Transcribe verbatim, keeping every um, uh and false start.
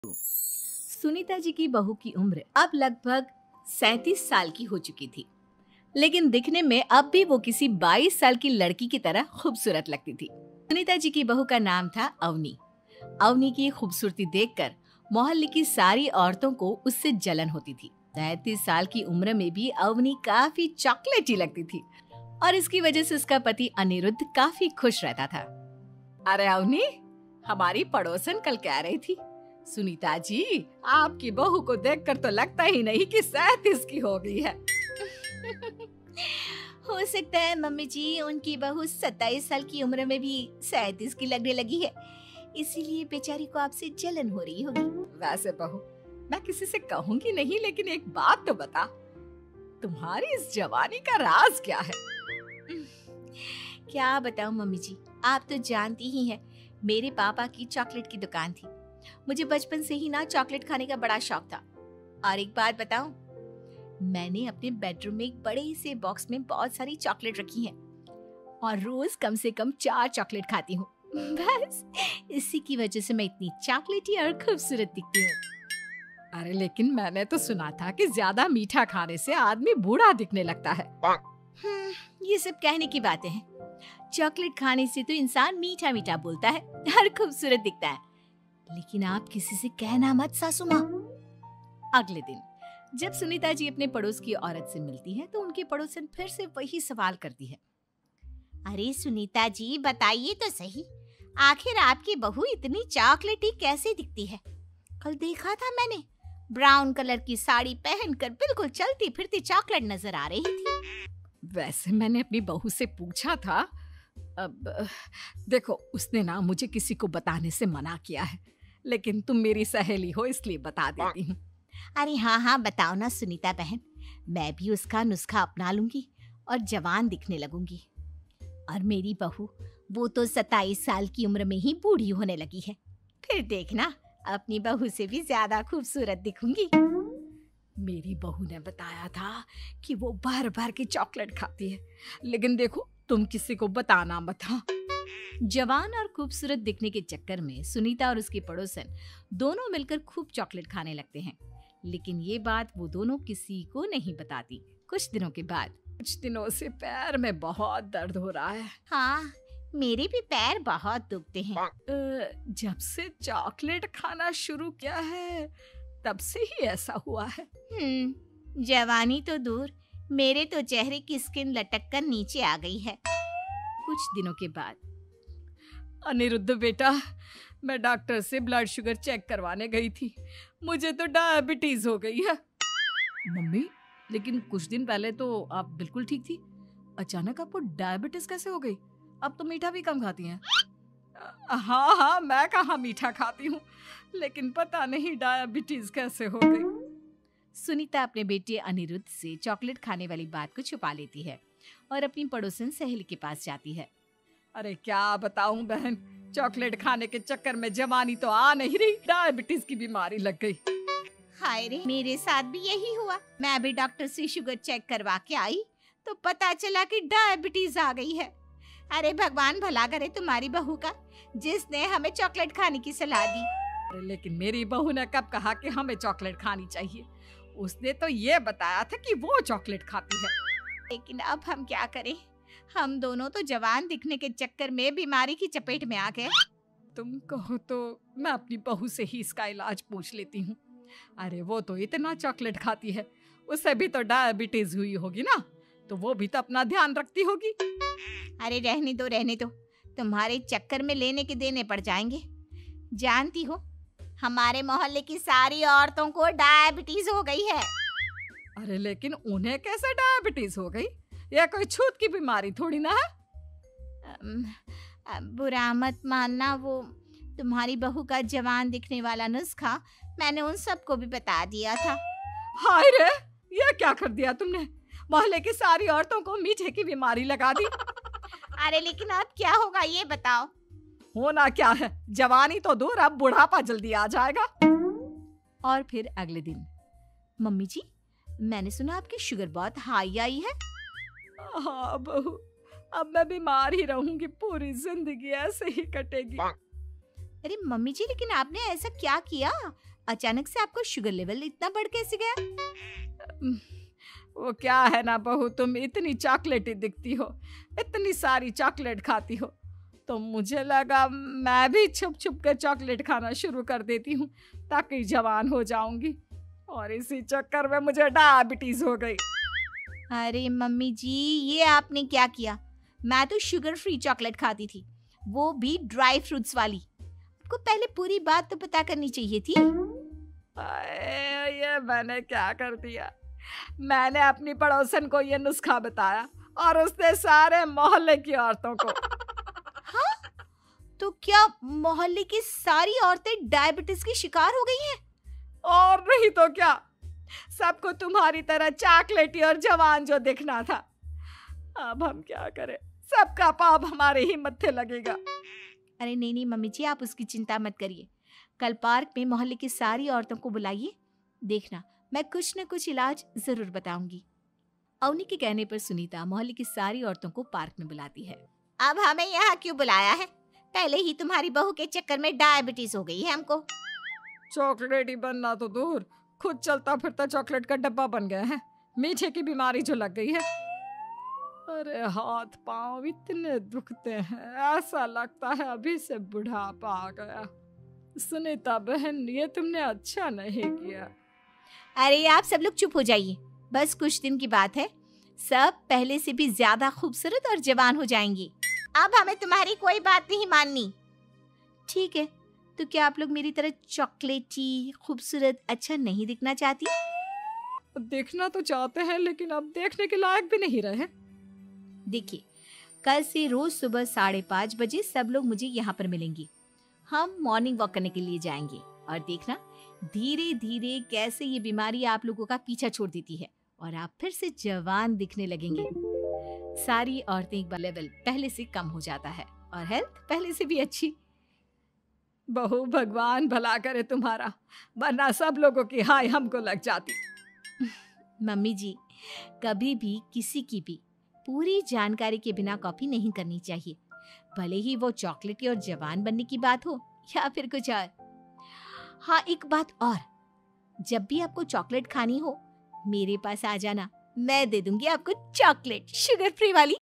सुनीता जी की बहू की उम्र अब लगभग सैंतीस साल की हो चुकी थी, लेकिन दिखने में अब भी वो किसी बाईस साल की लड़की की तरह खूबसूरत लगती थी। सुनीता जी की बहू का नाम था अवनी। अवनी की खूबसूरती देखकर मोहल्ले की सारी औरतों को उससे जलन होती थी। सैंतीस साल की उम्र में भी अवनी काफी चॉकलेटी लगती थी और इसकी वजह से उसका पति अनिरुद्ध काफी खुश रहता था। अरे अवनी, हमारी पड़ोसन कल कह रही थी, सुनीता जी आपकी बहू को देखकर तो लगता ही नहीं कि सैंतीस की हो गई है। हो सकता है मम्मी जी उनकी बहू सत्ताईस साल की उम्र में भी सैंतीस की लगने लगी है, इसीलिए बेचारी को आपसे जलन हो रही होगी। वैसे बहू, मैं किसी से कहूंगी नहीं, लेकिन एक बात तो बता, तुम्हारी इस जवानी का राज क्या है? क्या बताऊं मम्मी जी, आप तो जानती ही हैं, मेरे पापा की चॉकलेट की दुकान थी। मुझे बचपन से ही ना चॉकलेट खाने का बड़ा शौक था। और एक बात बताऊं, मैंने अपने बेडरूम में एक बड़े से बॉक्स में बहुत सारी चॉकलेट रखी हैं और रोज कम से कम चार चॉकलेट खाती हूँ। बस इसी की वजह से मैं इतनी चॉकलेटी और खूबसूरत दिखती हूँ। अरे लेकिन मैंने तो सुना था कि ज्यादा मीठा खाने से आदमी बूढ़ा दिखने लगता है। हम्म, ये सब कहने की बातें हैं। चॉकलेट खाने से तो इंसान मीठा मीठा बोलता है और खूबसूरत दिखता है। लेकिन आप किसी से कहना मत सासू माँ। अगले दिन जब सुनीता जी अपने पड़ोस की औरत से मिलती है तो उनके पड़ोसन फिर से वही सवाल करती है। अरे सुनीता जी बताइए तो सही, आखिर आपकी बहू इतनी चॉकलेटी कैसे दिखती है? कल देखा था मैंने, ब्राउन कलर की साड़ी पहनकर बिल्कुल चलती फिरती चॉकलेट नजर आ रही थी। वैसे मैंने अपनी बहू से पूछा था। अब देखो, उसने ना मुझे किसी को बताने से मना किया है, लेकिन तुम मेरी सहेली हो इसलिए बता देती हूँ। अरे हाँ हाँ बताओ ना सुनीता बहन, मैं भी उसका नुस्खा अपना लूंगी और जवान दिखने लगूंगी। और मेरी बहू, वो तो सत्ताईस साल की उम्र में ही बूढ़ी होने लगी है, फिर देखना अपनी बहू से भी ज्यादा खूबसूरत दिखूंगी। मेरी बहू ने बताया था कि वो भर भर के चॉकलेट खाती है, लेकिन देखो तुम किसी को बताना मत। हाँ। जवान और खूबसूरत दिखने के चक्कर में सुनीता और उसके पड़ोसन दोनों मिलकर खूब चॉकलेट खाने लगते हैं, लेकिन ये बात वो दोनों किसी को नहीं बताती। कुछ दिनों के बाद, कुछ दिनों से पैर में बहुत दर्द हो रहा है। हाँ, मेरे भी पैर बहुत दुखते हैं। जब से चॉकलेट खाना शुरू किया है तब से ही ऐसा हुआ है। हम्म, जवानी तो दूर, मेरे तो चेहरे की स्किन लटक कर नीचे आ गई है। कुछ दिनों के बाद, अनिरुद्ध बेटा, मैं डॉक्टर से ब्लड शुगर चेक करवाने गई थी, मुझे तो डायबिटीज हो गई है। मम्मी, लेकिन कुछ दिन पहले तो आप बिल्कुल ठीक थी, अचानक आपको डायबिटीज कैसे हो गई? अब तो मीठा भी कम खाती हैं। हाँ हाँ, मैं कहाँ मीठा खाती हूँ, लेकिन पता नहीं डायबिटीज कैसे हो गई। सुनीता अपने बेटे अनिरुद्ध से चॉकलेट खाने वाली बात को छुपा लेती है और अपनी पड़ोसन सहेली के पास जाती है। अरे क्या बताऊं बहन, चॉकलेट खाने के चक्कर में जवानी तो आ नहीं रही, डायबिटीज की बीमारी लग गई। हाय रे, मेरे साथ भी यही हुआ। मैं अभी डॉक्टर से शुगर चेक करवा के आई तो पता चला कि डायबिटीज आ गई है। अरे भगवान भला करे तुम्हारी बहू का, जिसने हमें चॉकलेट खाने की सलाह दी। अरे लेकिन मेरी बहू ने कब कहा कि हमें चॉकलेट खानी चाहिए? उसने तो ये बताया था कि वो चॉकलेट खाती है। लेकिन अब हम क्या करें, हम दोनों तो जवान दिखने के चक्कर में बीमारी की चपेट में आ गए। तुम कहो तो मैं अपनी बहू से ही इसका इलाज पूछ लेती हूँ। अरे वो तो इतना चॉकलेट खाती है, उसे भी तो डायबिटीज हुई होगी ना, तो वो भी तो अपना ध्यान रखती होगी। अरे रहने दो रहने दो, तुम्हारे चक्कर में लेने के देने पड़ जाएंगे। जानती हो, हमारे मोहल्ले की सारी औरतों को डायबिटीज हो गई है। अरे लेकिन उन्हें कैसे डायबिटीज हो गई? यह कोई छूत की बीमारी थोड़ी ना है। बुरा मत मानना, वो तुम्हारी बहू का जवान दिखने वाला नुस्खा मैंने उन सबको भी बता दिया था। हाय रे, ये क्या कर दिया तुमने? मोहल्ले की सारी औरतों को मीठे की बीमारी लगा दी। अरे लेकिन अब क्या होगा ये बताओ। होना क्या है, जवानी तो दूर, अब बुढ़ापा जल्दी आ जाएगा। और फिर अगले दिन, मम्मी जी, मैंने सुना आपकी शुगर बहुत हाई आई है। हाँ बहू, अब मैं बीमार ही रहूंगी, पूरी जिंदगी ऐसे ही कटेगी। अरे मम्मी जी, लेकिन आपने ऐसा क्या किया अचानक से आपका शुगर लेवल इतना बढ़ कैसे गया? वो क्या है ना बहू, तुम इतनी चॉकलेटी दिखती हो, इतनी सारी चॉकलेट खाती हो, तो मुझे लगा मैं भी छुप छुप कर चॉकलेट खाना शुरू कर देती हूँ ताकि जवान हो जाऊंगी, और इसी चक्कर में मुझे डायबिटीज हो गई। अरे मम्मी जी, ये आपने क्या किया? मैं तो शुगर फ्री चॉकलेट खाती थी, वो भी ड्राई फ्रूट्स वाली। आपको पहले पूरी बात तो पता करनी चाहिए थी। आए, ये मैंने क्या कर दिया। मैंने अपनी पड़ोसन को ये नुस्खा बताया और उसने सारे मोहल्ले की औरतों को। हाँ? तो क्या मोहल्ले की सारी औरतें डायबिटीज की शिकार हो गई हैं? और नहीं तो क्या, सबको तुम्हारी तरह चॉकलेटी और जवान जो दिखना था। अब हम क्या करें, सबका पाप हमारे ही मत्थे लगेगा। अरे नहीं नहीं मम्मी जी, आप उसकी चिंता मत करिए। कल पार्क में मोहल्ले की सारी औरतों को बुलाइए, देखना मैं कुछ न कुछ इलाज जरूर बताऊंगी। अवनी के कहने पर सुनीता मोहल्ले की सारी औरतों को पार्क में बुलाती है। अब हमें यहाँ क्यों बुलाया है? पहले ही तुम्हारी बहू के चक्कर में डायबिटीज हो गई है हमको। चॉकलेटी बनना तो दूर, खुद चलता फिरता चॉकलेट का डब्बा बन गया है। मीठे की बीमारी जो लग गई है। अरे हाथ पांव इतने दुखते हैं, ऐसा लगता है अभी से बुढ़ापा आ गया। सुनीता बहन, ये तुमने अच्छा नहीं किया। अरे आप सब लोग चुप हो जाइए, बस कुछ दिन की बात है, सब पहले से भी ज्यादा खूबसूरत और जवान हो जाएंगी। अब हमें तुम्हारी कोई बात नहीं माननी। ठीक है, तो क्या आप लोग मेरी तरह चॉकलेटी, खूबसूरत, अच्छा नहीं दिखना चाहती? देखना तो चाहते हैं, लेकिन अब देखने के लायक भी नहीं रहे। देखिए, कल से रोज सुबह साढ़े पाँच बजे सब लोग मुझे यहाँ पर मिलेंगे। हम मॉर्निंग वॉक करने के लिए जाएंगे और देखना धीरे धीरे कैसे ये बीमारी आप लोगों का पीछा छोड़ देती है और आप फिर से जवान दिखने लगेंगे। सारी औरतें का लेवल पहले से कम हो जाता है और हेल्थ पहले से भी अच्छी। बहू, भगवान भला करे तुम्हारा, वरना सब लोगों की हाय हमको लग जाती। मम्मी जी, कभी भी किसी की भी पूरी जानकारी के बिना कॉपी नहीं करनी चाहिए, भले ही वो चॉकलेटी और जवान बनने की बात हो या फिर कुछ और। हाँ, एक बात और, जब भी आपको चॉकलेट खानी हो मेरे पास आ जाना, मैं दे दूंगी आपको चॉकलेट, शुगर फ्री वाली।